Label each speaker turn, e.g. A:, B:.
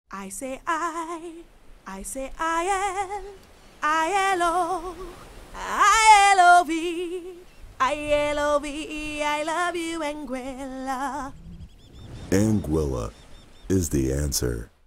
A: I say I say I-L-O, I-L-O-V, I-L-O-V-E, I love you, Anguilla.
B: Anguilla is the answer.